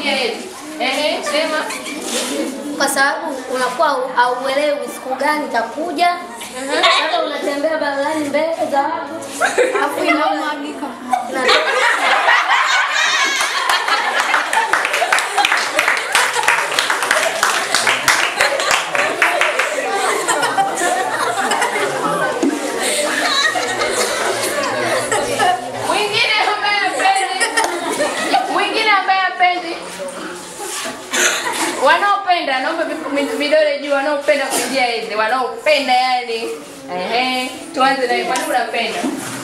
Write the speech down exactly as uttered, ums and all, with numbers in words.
kuingia hedhi. Ehe, sema. Kwa sababu unakuwa hauelewi siku gani itakuja. Sasa unatembea barabarani mbele za watu. Alafu inaumagika. Wanaopenda naomba vidole juu, wanaopenda kuingia hedhi, wanaopenda yani. Ehe, tuanze na wewe, unapenda?